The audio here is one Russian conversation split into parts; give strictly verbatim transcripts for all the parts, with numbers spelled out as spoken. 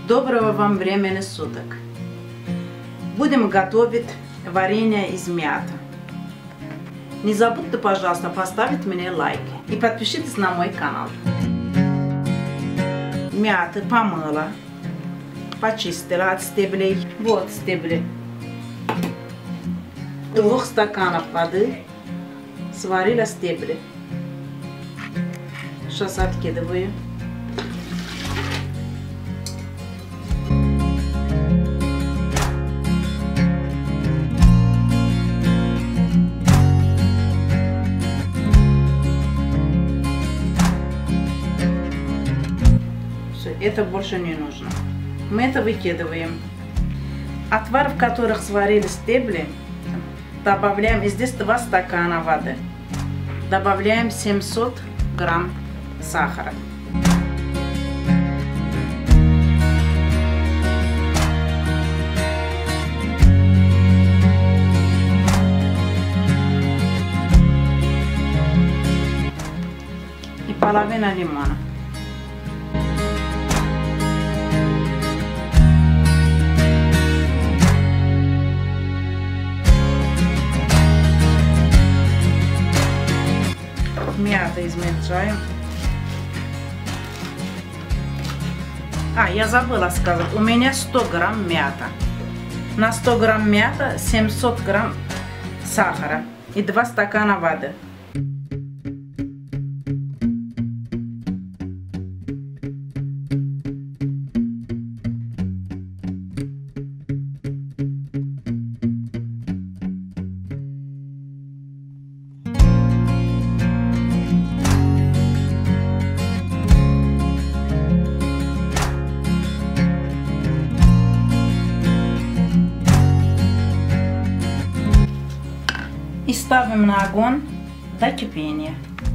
Доброго вам времени суток! Будем готовить варенье из мяты. Не забудьте, пожалуйста, поставить мне лайк и подпишитесь на мой канал. Мяты помыла, почистила от стеблей. Вот стебли. Двух стаканов воды сварила стебли. Сейчас откидываю. Это больше не нужно. Мы это выкидываем. Отвар, в которых сварили стебли, добавляем. И здесь два стакана воды. Добавляем семьсот грамм сахара. И половина лимона. Мята измельчаем. А, я забыла сказать, у меня сто грамм мята. На сто грамм мята семьсот грамм сахара и два стакана воды. И ставим на огонь до кипения.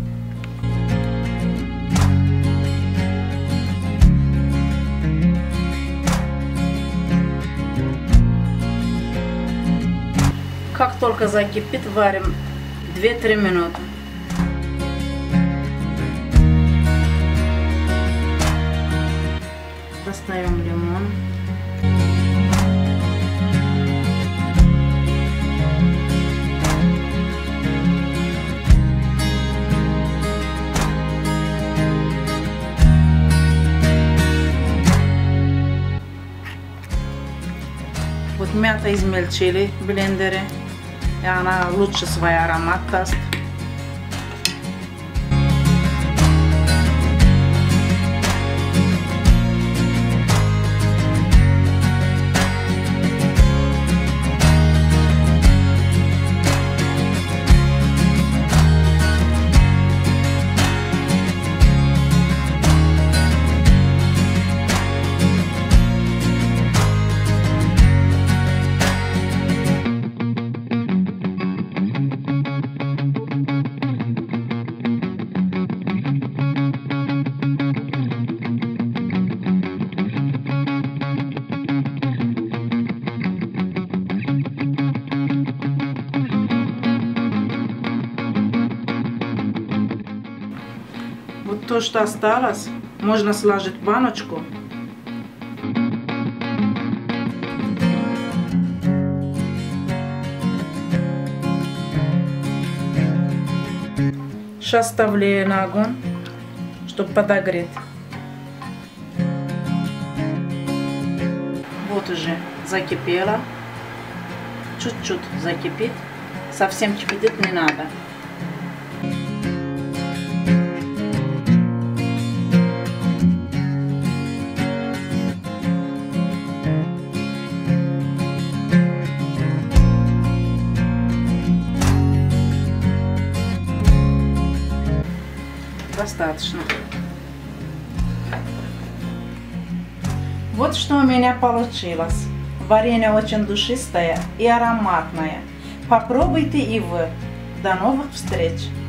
Как только закипит, варим две-три минуты. Достаем лимон. Вот мята измельчили в блендере, и она лучше свой аромат даст. Вот то, что осталось, можно сложить в баночку. Сейчас ставлю на огонь, чтобы подогреть. Вот уже закипело. Чуть-чуть закипит. Совсем кипятить не надо. Достаточно. Вот что у меня получилось. Варенье очень душистое и ароматное. Попробуйте и вы. До новых встреч!